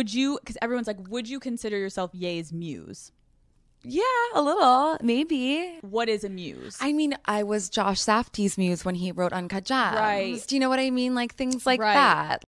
Would you, because everyone's like, would you consider yourself Ye's muse? Yeah, a little, maybe. What is a muse? I mean, I was Josh Safdie's muse when he wrote Uncut Gems. Right. Do you know what I mean? Like things like Right. that.